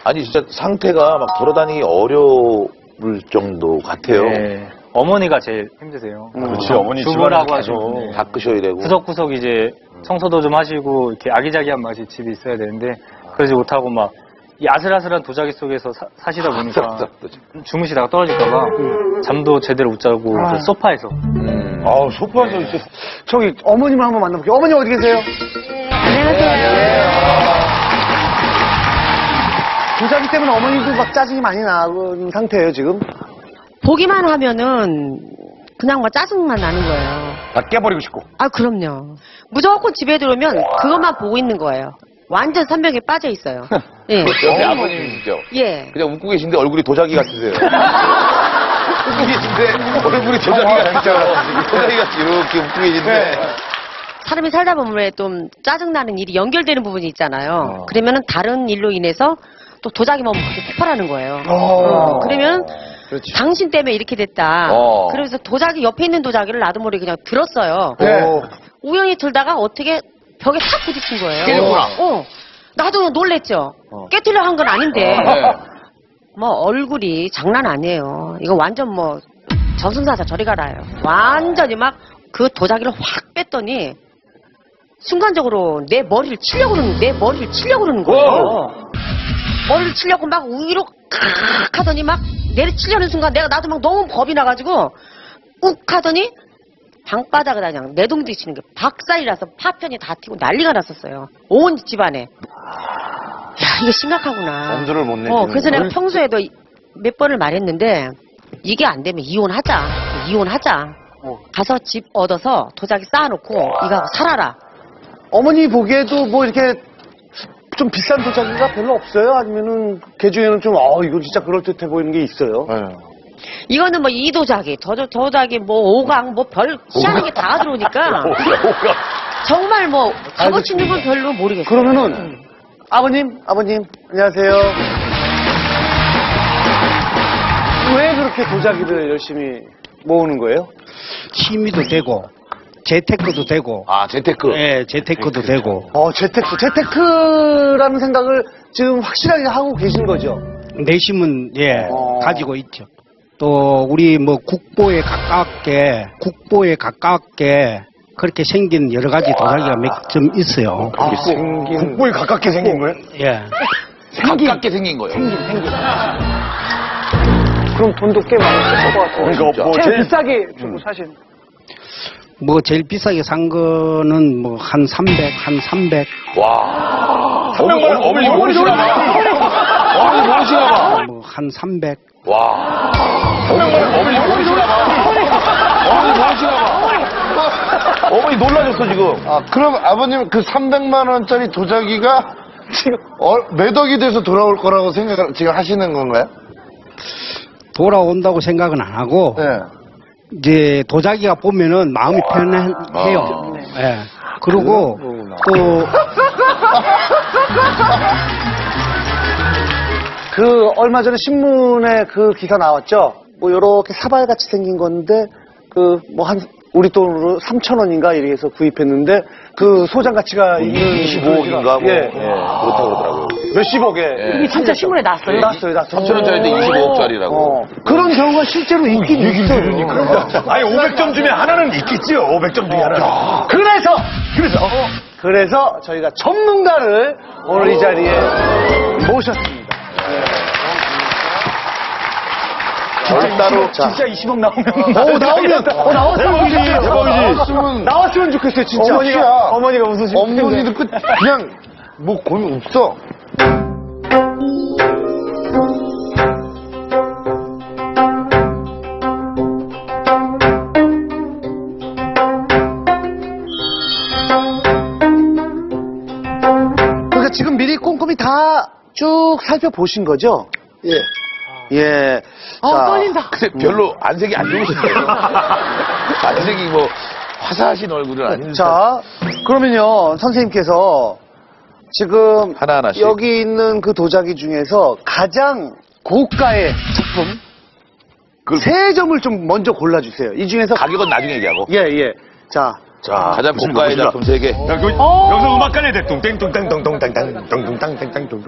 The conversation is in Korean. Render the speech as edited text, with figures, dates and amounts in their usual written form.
아니 진짜 상태가 막 돌아다니기 어려울 정도 같아요. 네. 어머니가 제일 힘드세요. 그렇지, 어머니 주부라고 집안에서 하시고 닦으셔야 되고. 구석구석 이제 청소도 좀 하시고 이렇게 아기자기한 맛이 집에 있어야 되는데 그러지 못하고 막 이 아슬아슬한 도자기 속에서 사시다 보니까 주무시다가 떨어질까봐 잠도 제대로 못 자고 그 소파에서. 아우, 소파에서 이렇게. 저기 어머님을 한번 만나볼게요. 어머니 어디 계세요? 안녕하세요. 도자기 때문에 어머니도 막 짜증이 많이 나는 상태예요 지금. 보기만 하면은 그냥 막 짜증만 나는 거예요. 다 깨버리고 싶고. 아, 그럼요. 무조건 집에 들어오면 그것만 보고 있는 거예요. 완전 산벽에 빠져 있어요. 예. 옆에 아버님이시죠? 예. 그냥 웃고 계신데 얼굴이 도자기 같으세요. 웃고 계신데 얼굴이 도자기 같으세요. 도자기 같이 이렇게 웃고 계신데. 사람이 살다 보면 왜 좀 짜증나는 일이 연결되는 부분이 있잖아요. 그러면은 다른 일로 인해서 또 도자기 몸이 폭발하는 거예요. 그러면 그렇지. 당신 때문에 이렇게 됐다. 그래서 도자기 옆에 있는 도자기를 나도 모르게 그냥 들었어요. 우연히 들다가 어떻게 벽에 탁 부딪힌 거예요. 깨졌구나. 나도 그냥 놀랬죠. 깨트려 한 건 아닌데. 뭐 얼굴이 장난 아니에요. 이거 완전 뭐 저승사자 저리 가라요. 완전히 막 그 도자기를 확 뺐더니 순간적으로 내 머리를 치려고 그러는 거예요. 머리를 치려고 막 위로 칵 하더니 막 내리치려는 순간 나도 막 너무 겁이 나가지고 욱 하더니 방바닥을 그냥 내동댕이치는 게 박살이라서 파편이 다 튀고 난리가 났었어요. 온 집안에. 야, 이거 심각하구나. 엄두를 못 내주는 그래서 내가 평소에도 몇 번을 말했는데 이게 안 되면 이혼하자. 가서 집 얻어서 도자기 쌓아놓고 이거하고 살아라. 어머니 보기에도 뭐 이렇게 좀 비싼 도자기가 별로 없어요? 아니면은 그 중에는 좀 이거 진짜 그럴듯해 보이는 게 있어요? 이거는 뭐 이 도자기, 저 도자기, 뭐 오강, 뭐 별 희한한 게 다 들어오니까 정말 뭐 값어치 있는 건 별로 모르겠어요. 그러면은 아버님 안녕하세요. 왜 그렇게 도자기를 열심히 모으는 거예요? 취미도 되고 재테크도 되고. 아, 재테크. 예, 재테크도 되고. 재테크라는 생각을 지금 확실하게 하고 계신 거죠? 내심은 가지고 있죠. 또 우리 뭐 국보에 가깝게 그렇게 생긴 여러 가지 도자기가 몇 점 있어요. 국보에 가깝게 생긴 거예요? 예. 가깝게 생긴 거예요. 그럼 돈도 꽤 많이 쓸 것 같아요. 그러니까 뭐 제일 비싸게 주고 사신. 뭐 제일 비싸게 산 거는 뭐 한 300. 와. 어머니 모르시나 봐. 어머니 모르시나 봐. 뭐 한 300. 와. 어머니 모르시나 봐. 어머니 모르시나 봐. 어머니 놀라셨어, 지금. 그럼 아버님 그 300만 원짜리 도자기가 지금 몇 억이 돼서 돌아올 거라고 생각을 지금 하시는 건가요? 돌아온다고 생각은 안 하고 이제 도자기가 보면은 마음이 편해요. 예. 그리고 또 그 얼마 전에 신문에 그 기사 나왔죠? 뭐 요렇게 사발같이 생긴 건데 그 뭐 한 우리 돈으로 3,000원인가 이렇게 해서 구입했는데 그 소장 가치가 있는 25억인가 뭐 그렇다고 그러더라고요. 몇십억에. 이게 진짜 신문에 나왔어요? 났어요. 3,000원짜리인데 25억짜리라고. 그런 경우가 실제로 있긴 있어요. 아니, 500점 중에 하나는 있겠지요. 500점 중에 하나. 그래서 저희가 전문가를 오늘 이 자리에 모셨습니다. 따로 진짜 20억 나오면 나왔으면 좋겠어요. 진짜 어머니가 웃으시고 어머니도 그냥 뭐 고민 없어. 그러니까 지금 미리 꼼꼼히 다 쭉 살펴보신 거죠? 예. 떨린다. 근데 별로 안색이 안 좋으신데요. 안색이 뭐 화사하신 얼굴은 아닌데. 자, 그러면요, 선생님께서 지금 하나하나씩. 여기 있는 그 도자기 중에서 가장 고가의 작품 세 점을 좀 먼저 골라주세요. 이 중에서 가격은 나중에 얘기하고. 예. 자, 가장 고가의 작품 3개. 여기서 음악 깔려야 돼. 뚱땡뚱땅 뚱뚱땅땅 뚱뚱땅 땡땅 뚱.